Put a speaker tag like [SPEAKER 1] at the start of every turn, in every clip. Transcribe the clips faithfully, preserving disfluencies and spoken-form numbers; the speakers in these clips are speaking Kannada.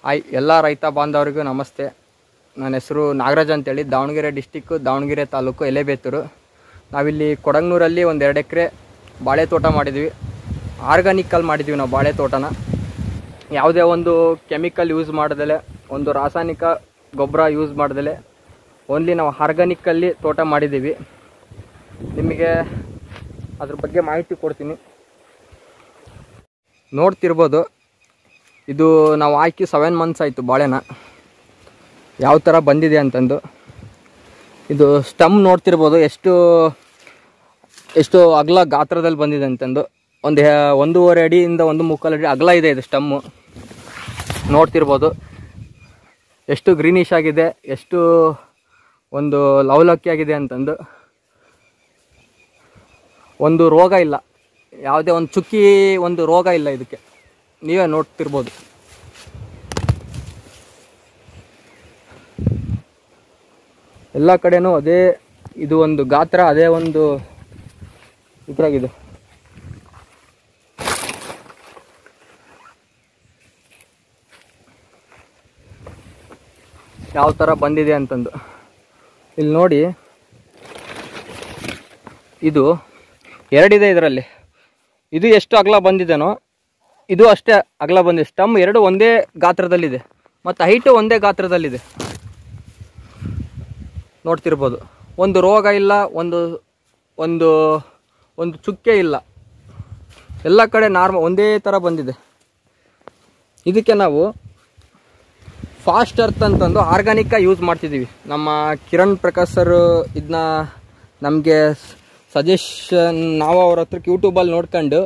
[SPEAKER 1] ಹಾಯ್ ಎಲ್ಲ ರೈತ ಬಾಂಧವರಿಗೂ ನಮಸ್ತೆ. ನನ್ನ ಹೆಸರು ನಾಗರಾಜ್ ಅಂತೇಳಿ, ದಾವಣಗೆರೆ ಡಿಸ್ಟಿಕ್ಕು, ದಾವಣಗೆರೆ ತಾಲೂಕು, ಎಲೆಬೇತೂರು. ನಾವಿಲ್ಲಿ ಕೊಡಗನೂರಲ್ಲಿ ಒಂದು ಎರಡು ಎಕರೆ ಬಾಳೆ ತೋಟ ಮಾಡಿದ್ವಿ. ಆರ್ಗಾನಿಕ್ಕಲ್ಲಿ ಮಾಡಿದ್ವಿ ನಾವು ಬಾಳೆ ತೋಟನ. ಯಾವುದೇ ಒಂದು ಕೆಮಿಕಲ್ ಯೂಸ್ ಮಾಡ್ದಲೆ, ಒಂದು ರಾಸಾಯನಿಕ ಗೊಬ್ಬರ ಯೂಸ್ ಮಾಡ್ದಲೆ, ಓನ್ಲಿ ನಾವು ಆರ್ಗಾನಿಕ್ಕಲ್ಲಿ ತೋಟ ಮಾಡಿದ್ದೀವಿ. ನಿಮಗೆ ಅದ್ರ ಬಗ್ಗೆ ಮಾಹಿತಿ ಕೊಡ್ತೀನಿ. ನೋಡ್ತಿರ್ಬೋದು, ಇದು ನಾವು ಹಾಕಿ ಸೆವೆನ್ ಮಂತ್ಸ್ ಆಯಿತು ಬಾಳೆನ. ಯಾವ ಥರ ಬಂದಿದೆ ಅಂತಂದು ಇದು ಸ್ಟಮ್ ನೋಡ್ತಿರ್ಬೋದು, ಎಷ್ಟು ಎಷ್ಟು ಅಗಲ ಗಾತ್ರದಲ್ಲಿ ಬಂದಿದೆ ಅಂತಂದು. ಒಂದು ಒಂದೂವರೆ ಅಡಿಯಿಂದ ಒಂದು ಮುಕ್ಕಾಲು ಅಡಿ ಅಗಲ ಇದೆ ಇದು ಸ್ಟಮ್ಮು. ನೋಡ್ತಿರ್ಬೋದು ಎಷ್ಟು ಗ್ರೀನಿಶ್ ಆಗಿದೆ, ಎಷ್ಟು ಒಂದು ಲವಲಕ್ಕಿ ಆಗಿದೆ ಅಂತಂದು. ಒಂದು ರೋಗ ಇಲ್ಲ, ಯಾವುದೇ ಒಂದು ಚುಕ್ಕಿ ಒಂದು ರೋಗ ಇಲ್ಲ ಇದಕ್ಕೆ, ನೀವೇ ನೋಡ್ತಿರ್ಬೋದು. ಎಲ್ಲ ಕಡೆನೂ ಅದೇ ಇದು ಒಂದು ಗಾತ್ರ, ಅದೇ ಒಂದು ಇದ್ರಾಗಿದೆ. ಯಾವ ಥರ ಬಂದಿದೆ ಅಂತಂದು ಇಲ್ಲಿ ನೋಡಿ. ಇದು ಎರಡಿದೆ ಇದರಲ್ಲಿ. ಇದು ಎಷ್ಟು ಅಗಲ ಬಂದಿದೆನೋ ಇದು ಅಷ್ಟೇ ಅಗಲ ಬಂದಿದೆ. ಸ್ಟಮ್ ಎರಡು ಒಂದೇ ಗಾತ್ರದಲ್ಲಿದೆ ಮತ್ತು ಹೈಟು ಒಂದೇ ಗಾತ್ರದಲ್ಲಿದೆ. ನೋಡ್ತಿರ್ಬೋದು, ಒಂದು ರೋಗ ಇಲ್ಲ, ಒಂದು ಒಂದು ಒಂದು ಚುಕ್ಕೆ ಇಲ್ಲ. ಎಲ್ಲ ಕಡೆ ನಾರ್ಮಲ್ ಒಂದೇ ಥರ ಬಂದಿದೆ. ಇದಕ್ಕೆ ನಾವು ಫಾಸ್ಟ್ ಅರ್ತ್ ಅಂತಂದು ಆರ್ಗಾನಿಕ್ಕ ಯೂಸ್ ಮಾಡ್ತಿದ್ದೀವಿ. ನಮ್ಮ ಕಿರಣ್ ಪ್ರಕಾಶ್ ಸರ್ ಇದನ್ನ ನಮಗೆ ಸಜೆಷನ್, ನಾವು ಅವ್ರ ಹತ್ರಕ್ಕೆ ಯೂಟ್ಯೂಬಲ್ಲಿ ನೋಡ್ಕೊಂಡು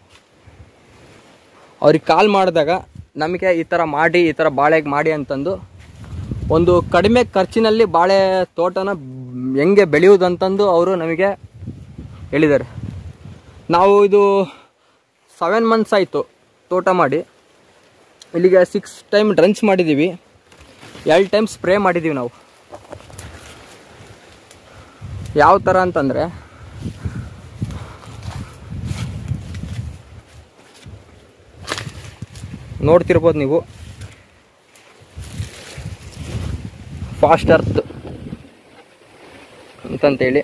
[SPEAKER 1] ಅವ್ರಿಗೆ ಕಾಲ್ ಮಾಡಿದಾಗ ನಮಗೆ ಈ ಥರ ಮಾಡಿ, ಈ ಥರ ಬಾಳೆಗೆ ಮಾಡಿ ಅಂತಂದು, ಒಂದು ಕಡಿಮೆ ಖರ್ಚಿನಲ್ಲಿ ಬಾಳೆ ತೋಟನ ಹೆಂಗೆ ಬೆಳೆಯುವುದಂತಂದು ಅವರು ನಮಗೆ ಹೇಳಿದ್ದಾರೆ. ನಾವು ಇದು ಸೆವೆನ್ ಮಂತ್ಸ್ ಆಯಿತು ತೋಟ ಮಾಡಿ. ಇಲ್ಲಿಗೆ ಸಿಕ್ಸ್ ಟೈಮ್ ಡ್ರಂಚ್ ಮಾಡಿದ್ದೀವಿ, ಎರಡು ಟೈಮ್ ಸ್ಪ್ರೇ ಮಾಡಿದ್ದೀವಿ ನಾವು. ಯಾವ ಥರ ಅಂತಂದರೆ, ನೋಡ್ತಿರ್ಬೋದು ನೀವು, ಫಾಸ್ಟ್ ಅರ್ತ್ ಅಂತಂತೇಳಿ.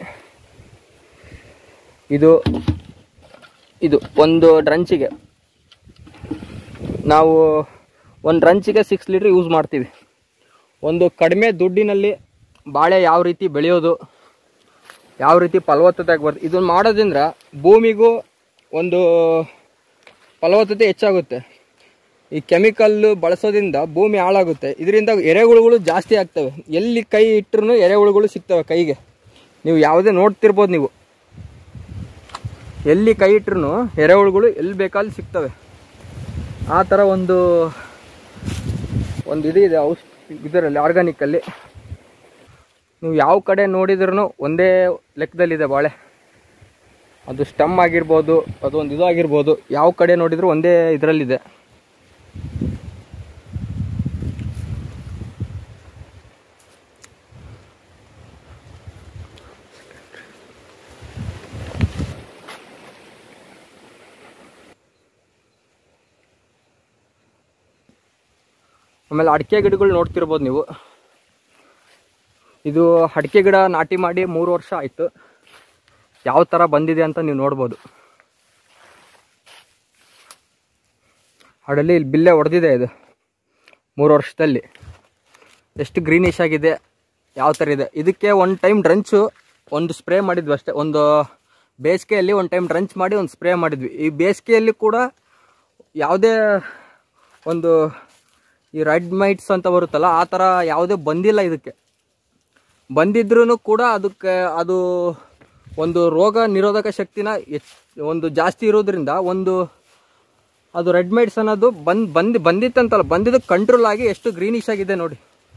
[SPEAKER 1] ಇದು ಇದು ಒಂದು ಡ್ರಂಚಿಗೆ ನಾವು ಒಂದು ಡ್ರಂಚಿಗೆ ಸಿಕ್ಸ್ ಲೀಟ್ರ್ ಯೂಸ್ ಮಾಡ್ತೀವಿ. ಒಂದು ಕಡಿಮೆ ದುಡ್ಡಿನಲ್ಲಿ ಬಾಳೆ ಯಾವ ರೀತಿ ಬೆಳೆಯೋದು, ಯಾವ ರೀತಿ ಫಲವತ್ತತೆ ಬರ್ತದೆ, ಇದನ್ನು ಮಾಡೋದ್ರಿಂದ ಭೂಮಿಗೂ ಒಂದು ಫಲವತ್ತತೆ ಹೆಚ್ಚಾಗುತ್ತೆ. ಈ ಕೆಮಿಕಲ್ಲು ಬಳಸೋದ್ರಿಂದ ಭೂಮಿ ಹಾಳಾಗುತ್ತೆ. ಇದರಿಂದ ಎರೆಹುಳುಗಳು ಜಾಸ್ತಿ ಆಗ್ತವೆ. ಎಲ್ಲಿ ಕೈ ಇಟ್ಟರು ಎರೆಹುಳುಗಳು ಸಿಗ್ತವೆ ಕೈಗೆ. ನೀವು ಯಾವುದೇ ನೋಡ್ತಿರ್ಬೋದು, ನೀವು ಎಲ್ಲಿ ಕೈ ಇಟ್ಟರು ಎರೆಹುಳುಗಳು ಎಲ್ಲಿ ಬೇಕಾದಲ್ಲಿ ಸಿಗ್ತವೆ. ಆ ಥರ ಒಂದು ಒಂದು ಇದು ಇದೆ ಔಷ್ ಇದರಲ್ಲಿ ಆರ್ಗಾನಿಕ್ಕಲ್ಲಿ. ನೀವು ಯಾವ ಕಡೆ ನೋಡಿದ್ರೂ ಒಂದೇ ಲೆಕ್ಕದಲ್ಲಿದೆ ಬಾಳೆ. ಅದು ಸ್ಟಮ್ ಆಗಿರ್ಬೋದು, ಅದೊಂದು ಇದು ಆಗಿರ್ಬೋದು, ಯಾವ ಕಡೆ ನೋಡಿದರೂ ಒಂದೇ ಇದರಲ್ಲಿದೆ. ಆಮೇಲೆ ಅಡಿಕೆ ಗಿಡಗಳು ನೋಡ್ತಿರ್ಬೋದು ನೀವು. ಇದು ಅಡಿಕೆ ಗಿಡ ನಾಟಿ ಮಾಡಿ ಮೂರು ವರ್ಷ ಆಯಿತು. ಯಾವ ಥರ ಬಂದಿದೆ ಅಂತ ನೀವು ನೋಡ್ಬೋದು. ಅಡಲ್ಲಿ ಇಲ್ಲಿ ಬಿಲ್ಲೆ ಹೊಡೆದಿದೆ. ಇದು ಮೂರು ವರ್ಷದಲ್ಲಿ ಎಷ್ಟು ಗ್ರೀನಿಶ್ ಆಗಿದೆ, ಯಾವ ಥರ ಇದೆ. ಇದಕ್ಕೆ ಒಂದು ಟೈಮ್ ಡ್ರಂಚು ಒಂದು ಸ್ಪ್ರೇ ಮಾಡಿದ್ವಿ ಅಷ್ಟೇ. ಒಂದು ಬೇಸಿಗೆಯಲ್ಲಿ ಒಂದು ಟೈಮ್ ಡ್ರಂಚ್ ಮಾಡಿ ಒಂದು ಸ್ಪ್ರೇ ಮಾಡಿದ್ವಿ. ಈ ಬೇಸಿಗೆಯಲ್ಲಿ ಕೂಡ ಯಾವುದೇ ಒಂದು ಈ ರೆಡ್ ಮೈಟ್ಸ್ ಅಂತ ಬರುತ್ತಲ್ಲ, ಆ ಥರ ಯಾವುದೇ ಬಂದಿಲ್ಲ. ಇದಕ್ಕೆ ಬಂದಿದ್ರೂ ಕೂಡ ಅದಕ್ಕೆ ಅದು ಒಂದು ರೋಗ ನಿರೋಧಕ ಶಕ್ತಿನ ಹೆಚ್ಚು ಒಂದು ಜಾಸ್ತಿ ಇರೋದ್ರಿಂದ ಒಂದು ಅದು ರೆಡ್ ಮೈಟ್ಸ್ ಅನ್ನೋದು ಬಂದು ಬಂದು ಬಂದಿತ್ತಂತಲ್ಲ, ಬಂದಿದ್ದು ಕಂಟ್ರೋಲ್ ಆಗಿ ಎಷ್ಟು ಗ್ರೀನಿಶ್ ಆಗಿದೆ ನೋಡಿ.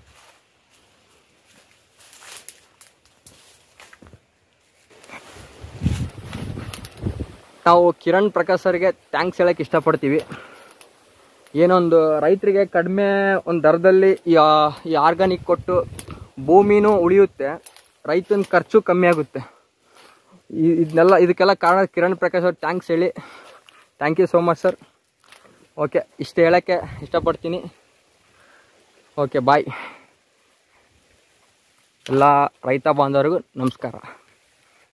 [SPEAKER 1] ನಾವು ಕಿರಣ್ ಪ್ರಕಾಶ್ ಸರ್ಗೆ ಥ್ಯಾಂಕ್ಸ್ ಹೇಳೋಕ್ಕೆ ಇಷ್ಟಪಡ್ತೀವಿ. ಏನೊಂದು ರೈತರಿಗೆ ಕಡಿಮೆ ಒಂದು ದರದಲ್ಲಿ ಈ ಆರ್ಗಾನಿಕ್ ಕೊಟ್ಟು ಭೂಮಿನೂ ಉಳಿಯುತ್ತೆ, ರೈತನ ಖರ್ಚು ಕಮ್ಮಿ ಆಗುತ್ತೆ. ಇದನ್ನೆಲ್ಲ ಇದಕ್ಕೆಲ್ಲ ಕಾರಣ ಕಿರಣ್ ಪ್ರಕಾಶ್ ಅವ್ರು. ಥ್ಯಾಂಕ್ಸ್ ಹೇಳಿ. Thank you so much sir. Okay, ಇಷ್ಟು ಹೇಳೋಕ್ಕೆ ಇಷ್ಟಪಡ್ತೀನಿ. Okay bye. ಎಲ್ಲ ರೈತ ಬಾಂಧವರಿಗೂ ನಮಸ್ಕಾರ.